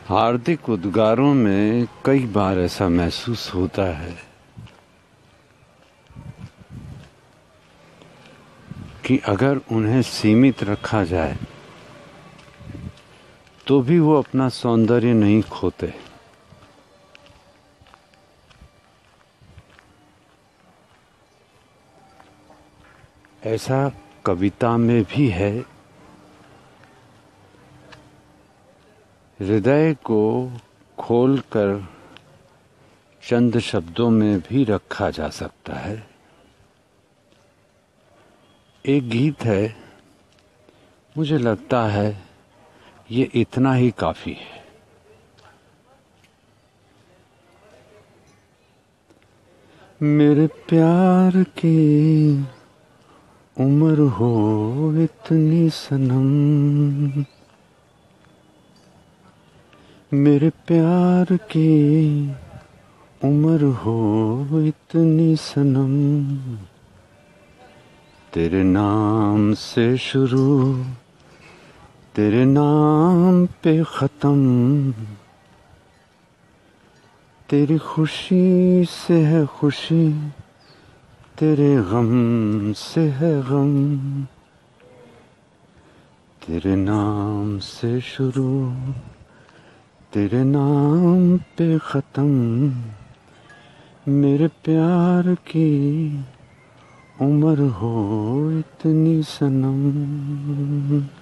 हार्दिक उद्गारों में कई बार ऐसा महसूस होता है कि अगर उन्हें सीमित रखा जाए तो भी वो अपना सौंदर्य नहीं खोते। ऐसा कविता में भी है। हृदय को खोलकर चंद शब्दों में भी रखा जा सकता है। एक गीत है, मुझे लगता है ये इतना ही काफी है। मेरे प्यार की उम्र हो इतनी सनम, मेरे प्यार की उम्र हो इतनी सनम, तेरे नाम से शुरू तेरे नाम पे खत्म, तेरी खुशी से है खुशी तेरे गम से है गम, तेरे नाम से शुरू तेरे नाम पे खत्म, मेरे प्यार की उम्र हो इतनी सनम।